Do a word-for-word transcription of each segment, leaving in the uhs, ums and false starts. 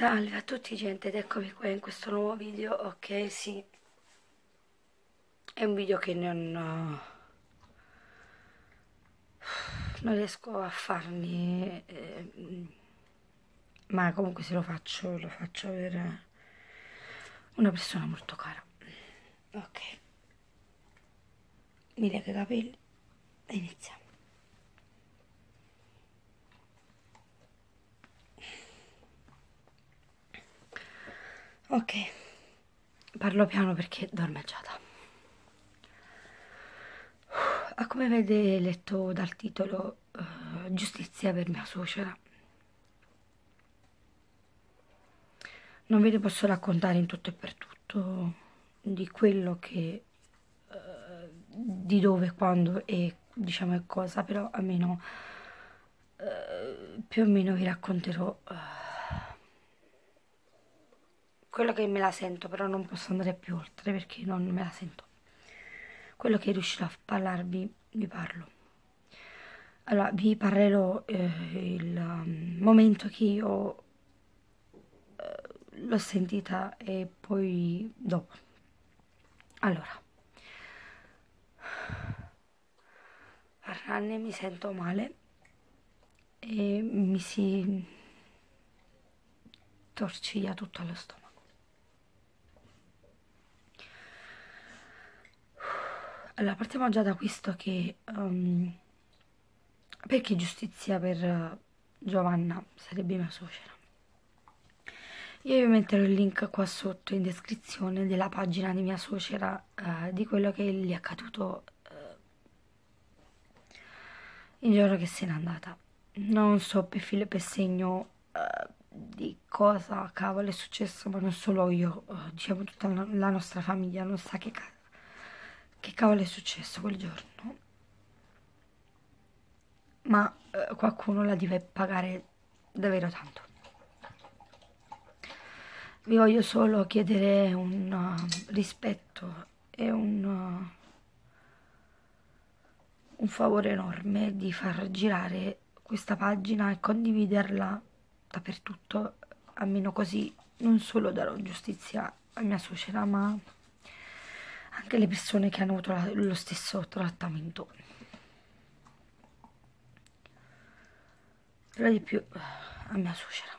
Salve a tutti gente ed eccomi qua in questo nuovo video. Ok, sì, è un video che non, non riesco a farmi, eh, ma comunque se lo faccio, lo faccio per una persona molto cara. Ok, mi lega i capelli e iniziamo. Ok, parlo piano perché dormeggiata. Ah, come avete letto dal titolo, uh, giustizia per mia suocera. Non ve ne posso raccontare in tutto e per tutto di quello che, uh, di dove, quando e diciamo e cosa, però almeno uh, più o meno vi racconterò uh, quello che me la sento, però non posso andare più oltre perché non me la sento. Quello che riuscirò a parlarvi, vi parlo. Allora, vi parlerò eh, il um, momento che io eh, l'ho sentita e poi dopo. Allora, per anni mi sento male e mi si torciglia tutto allo stomaco. Allora, partiamo già da questo che... Um, perché giustizia per uh, Giovanna sarebbe mia suocera? Io vi metterò il link qua sotto in descrizione della pagina di mia suocera, uh, di quello che gli è accaduto uh, il giorno che se n'è andata. Non so per filo e per segno uh, di cosa cavolo è successo, ma non solo io, uh, diciamo tutta la, la nostra famiglia non sa che, ca che cavolo è successo quel giorno. Ma uh, qualcuno la deve pagare davvero tanto. Vi voglio solo chiedere un uh, rispetto e un... Uh, un favore enorme di far girare questa pagina e condividerla dappertutto, almeno così non solo darò giustizia a mia suocera ma anche alle persone che hanno avuto la, lo stesso trattamento. Però di più a mia suocera.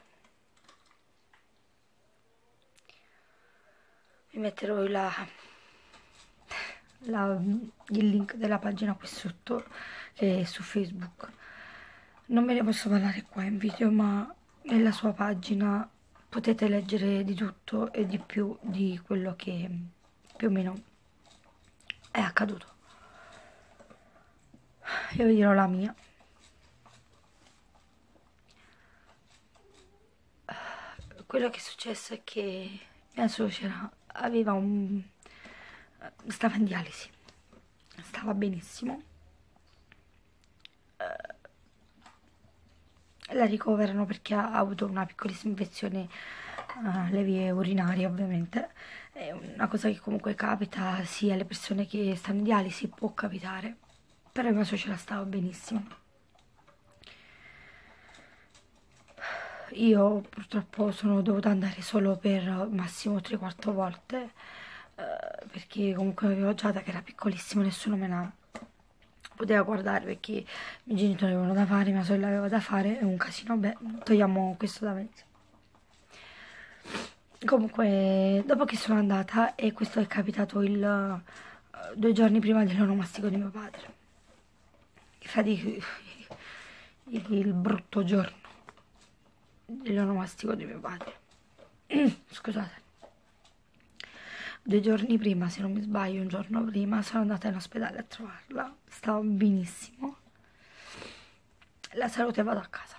Vi metterò la La, il link della pagina qui sotto, che è su Facebook. Non ve ne posso parlare qua in video, ma nella sua pagina potete leggere di tutto e di più di quello che più o meno è accaduto. Io vi dirò la mia. Quello che è successo è che mia suocera aveva un... stava in dialisi, stava benissimo, uh, la ricoverano perché ha avuto una piccolissima infezione uh, alle vie urinarie, ovviamente è una cosa che comunque capita sia alle persone che stanno in dialisi, può capitare, però mia suocera stava benissimo. Io purtroppo sono dovuta andare solo per massimo tre quattro volte, Uh, perché comunque avevo già da che era piccolissimo, nessuno me la poteva guardare perché i miei genitori avevano da fare, mia sorella aveva da fare, è un casino. Beh, togliamo questo da mezzo. Comunque, dopo che sono andata, e questo è capitato il uh, due giorni prima dell'onomastico di mio padre, infatti il, il brutto giorno dell'onomastico di mio padre. Scusate. Due giorni prima, se non mi sbaglio, un giorno prima, sono andata in ospedale a trovarla. Stavo benissimo. La saluto e vado a casa.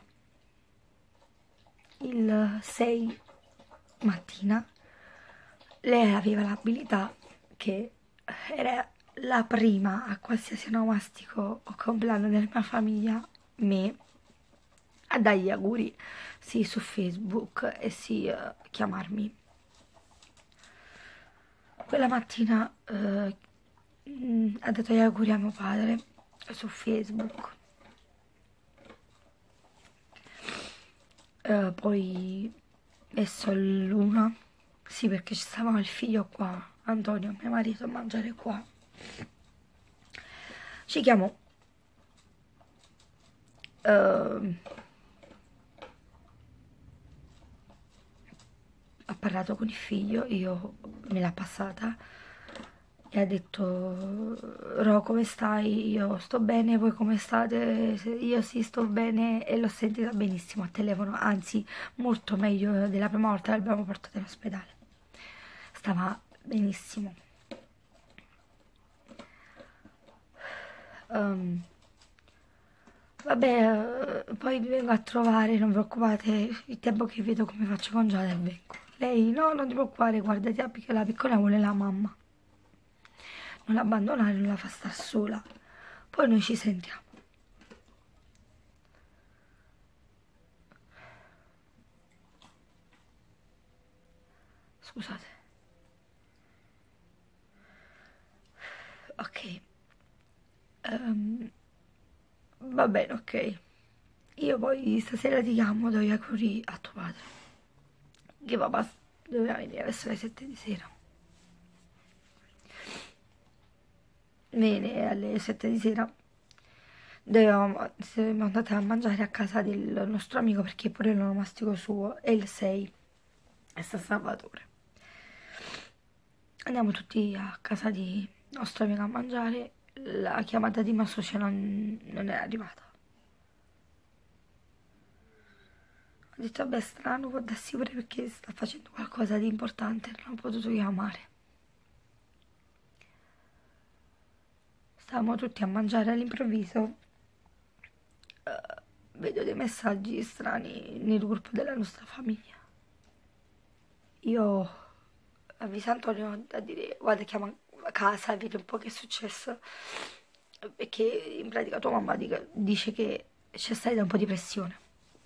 Il sei mattina lei aveva l'abilità, che era la prima a qualsiasi onomastico o compleanno della mia famiglia, me, a dargli auguri, sì, su Facebook e sì, uh, chiamarmi. Quella mattina eh, ha dato gli auguri a mio padre su Facebook, eh, poi Messo l'una, sì, perché ci stava il figlio qua, Antonio, mio marito, a mangiare qua. Ci chiamo. Uh, ha parlato con il figlio, io me l'ha passata e ha detto: Ro, come stai? Io sto bene, voi come state? Io sì, sto bene, e l'ho sentita benissimo al telefono, anzi molto meglio della prima volta che l'abbiamo portata in ospedale. Stava benissimo. Um, vabbè, eh, poi vi vengo a trovare, non vi preoccupate, il tempo che vedo come faccio con Giada e vengo. Lei, no, non ti preoccupare, guardati, perché la piccola vuole la mamma. Non l'abbandonare, non la fa star sola. Poi noi ci sentiamo. Scusate. Ok. Um, va bene, ok. Io poi stasera ti chiamo, do gli auguri a tuo padre. Che papà doveva venire verso le sette di sera. Viene alle sette di sera. Dovevamo, siamo andati a mangiare a casa del nostro amico perché pure l'onomastico suo è il sei, è San Salvatore. Andiamo tutti a casa di nostro amico a mangiare. La chiamata di Massocia non, non è arrivata. Ho detto, vabbè, strano, può darsi pure perché sta facendo qualcosa di importante, non ho potuto chiamare. Stavamo tutti a mangiare all'improvviso. Uh, vedo dei messaggi strani nel gruppo della nostra famiglia. Io avviso Antonio a dire: guarda, chiama a casa, vedi un po' che è successo, perché in pratica tua mamma dice che c'è stata un po' di pressione.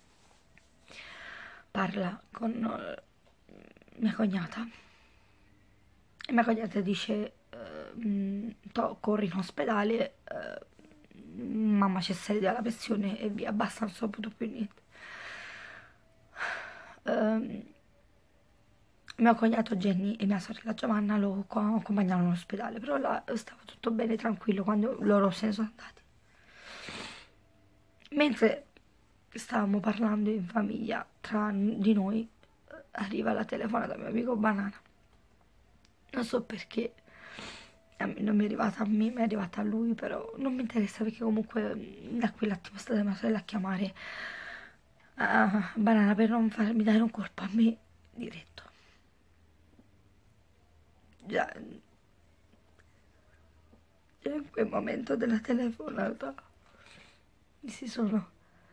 Parla con mia cognata e mia cognata dice: uh, to, corri in ospedale, uh, mamma c'è salita la pressione e via, basta, non so più niente. Uh, mio cognato Jenny e mia sorella Giovanna lo accompagnavano all'ospedale, però là stava tutto bene, tranquillo, quando loro se ne sono andati. Mentre stavamo parlando in famiglia tra di noi, arriva la telefonata da mio amico Banana. Non so perché non mi è arrivata a me, mi è arrivata a lui, però non mi interessa, perché comunque da quell'attimo è stata mia sorella a chiamare a Banana per non farmi dare un colpo a me diretto. Già, già in quel momento della telefonata mi si sono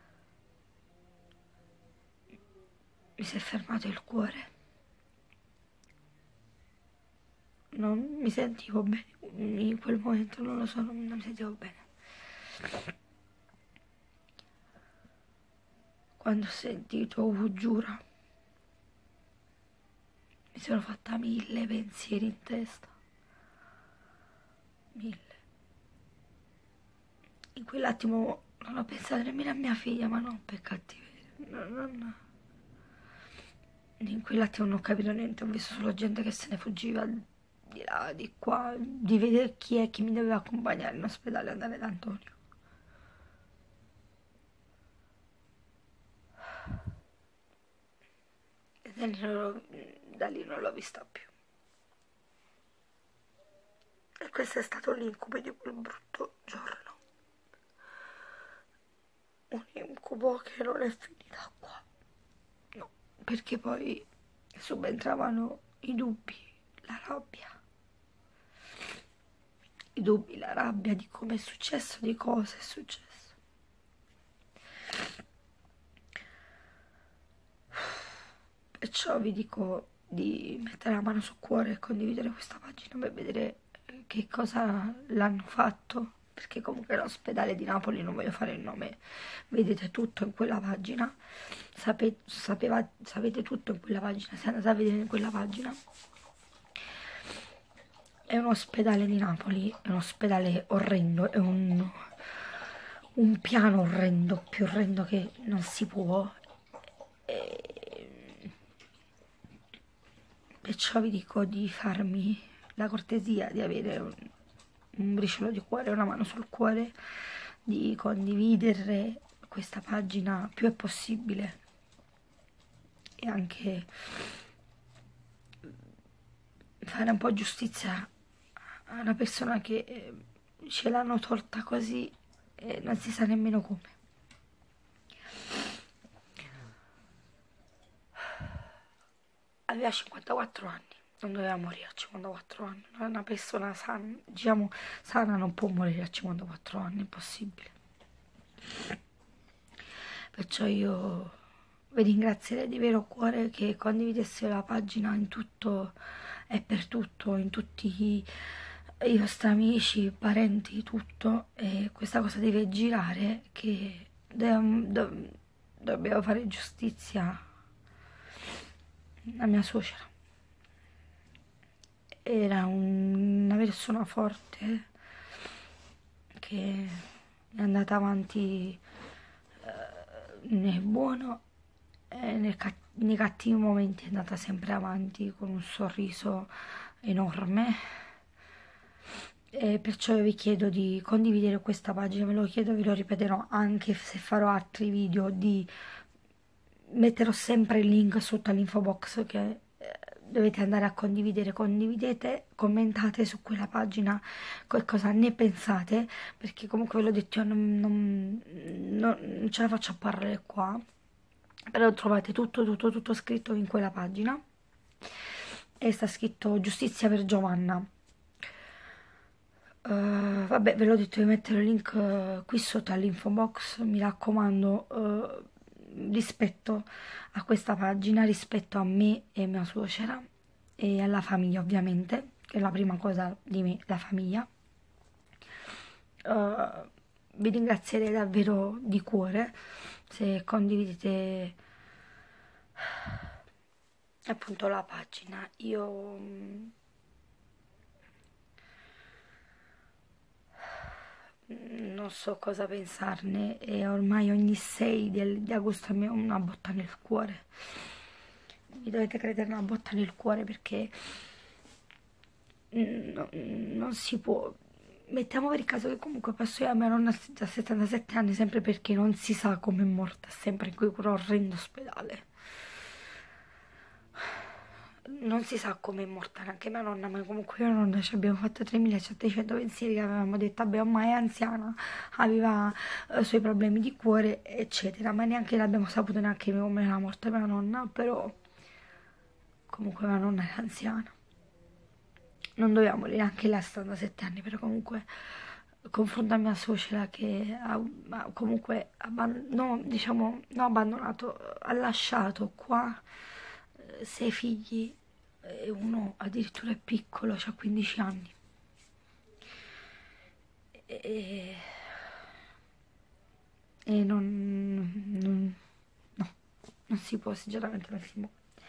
mi si è fermato il cuore. Non mi sentivo bene in quel momento, non lo so, non, non mi sentivo bene. Quando ho sentito uh, giura, mi sono fatta mille pensieri in testa. Mille. In quell'attimo non ho pensato nemmeno a mia figlia, ma non per cattiveria. No, no, no. In quell'attimo non ho capito niente, ho visto solo gente che se ne fuggiva di là, di qua, di vedere chi è che mi doveva accompagnare in ospedale e andare da Antonio. E da lì non l'ho, da lì non l'ho vista più. E questo è stato l'incubo di quel brutto giorno. Un incubo che non è finita qua. No, perché poi subentravano i dubbi, la rabbia. I dubbi, la rabbia di come è successo, di cosa è successo. Perciò vi dico di mettere la mano sul cuore e condividere questa pagina per vedere che cosa l'hanno fatto, perché comunque l'ospedale di Napoli, non voglio fare il nome, vedete tutto in quella pagina, Sape, sapeva, sapete tutto in quella pagina, se andate a vedere in quella pagina. È un ospedale di Napoli, è un ospedale orrendo, è un, un piano orrendo, più orrendo che non si può. E perciò vi dico di farmi la cortesia di avere un, un briciolo di cuore, una mano sul cuore, di condividere questa pagina più è possibile e anche fare un po' giustizia a una persona che ce l'hanno torta così e non si sa nemmeno come. Aveva cinquantaquattro anni, non doveva morire a cinquantaquattro anni. Una persona sana, diciamo, sana non può morire a cinquantaquattro anni, è impossibile. Perciò io vi ringrazierei di vero cuore che condividesse la pagina in tutto e per tutto, in tutti i, i vostri amici, parenti, tutto. E questa cosa deve girare, che do, do, dobbiamo fare giustizia a mia suocera. Era un, una persona forte che è andata avanti nel buono e nel cat nei cattivi momenti, è andata sempre avanti con un sorriso enorme. E perciò vi chiedo di condividere questa pagina, ve lo chiedo, ve lo ripeterò anche se farò altri video, di metterò sempre il link sotto all'info box che dovete andare a condividere. Condividete, commentate su quella pagina cosa ne pensate, perché comunque ve l'ho detto, io non, non, non ce la faccio a parlare qua, però trovate tutto tutto tutto scritto in quella pagina e sta scritto giustizia per Giovanna. Uh, vabbè, ve l'ho detto, vi metterò il link uh, qui sotto all'info box. Mi raccomando, uh, rispetto a questa pagina, rispetto a me e mia suocera e alla famiglia, ovviamente, che è la prima cosa di me, la famiglia. Uh, vi ringrazierei davvero di cuore se condividete appunto la pagina. Io non so cosa pensarne e ormai ogni sei del, di agosto mi ho una botta nel cuore. Mi dovete credere, una botta nel cuore, perché no, non si può. Mettiamo per il caso che comunque passo io a mia nonna a settantasette anni, sempre perché non si sa come è morta, sempre in quell'orrendo ospedale. Non si sa come è morta neanche mia nonna, ma comunque io e mia nonna ci abbiamo fatto tremilasettecento pensieri, che avevamo detto vabbè, ma è anziana, aveva eh, suoi problemi di cuore eccetera, ma neanche l'abbiamo saputo neanche come era morta mia nonna. Però comunque mia nonna era anziana, non doveva morire anche lei a settantasette anni, però comunque confronto a mia suocera che ha, ha comunque no, diciamo, non abbandonato, ha lasciato qua sei figli e uno addirittura è piccolo, ha quindici anni. E, e non, non, no, non si può, sinceramente non si può.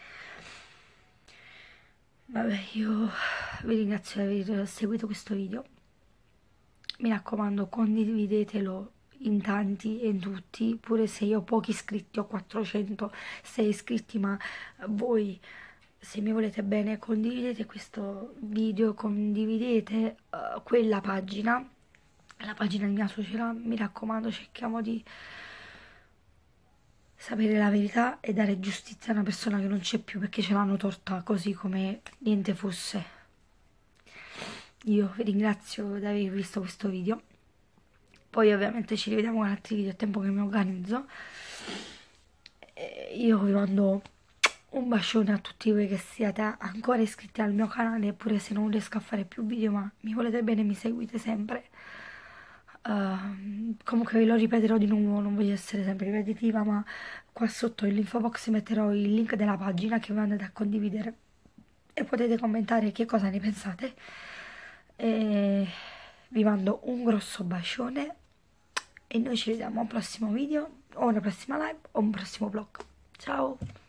Vabbè, io vi ringrazio di aver seguito questo video. Mi raccomando, condividetelo in tanti e in tutti, pure se io ho pochi iscritti, ho quattrocentosei iscritti, ma voi, se mi volete bene, condividete questo video, condividete uh, quella pagina, la pagina di mia suocera. Mi raccomando, cerchiamo di sapere la verità e dare giustizia a una persona che non c'è più, perché ce l'hanno torta così come niente fosse. Io vi ringrazio di aver visto questo video. Poi ovviamente ci rivediamo con altri video, è tempo che mi organizzo. E io vi mando un bacione a tutti voi che siete ancora iscritti al mio canale, pure se non riesco a fare più video, ma mi volete bene, mi seguite sempre. Uh, comunque ve lo ripeterò di nuovo, non voglio essere sempre ripetitiva, ma qua sotto nell'info box metterò il link della pagina che voi andate a condividere e potete commentare che cosa ne pensate. E vi mando un grosso bacione e noi ci vediamo a un prossimo video o una prossima live o un prossimo vlog. Ciao!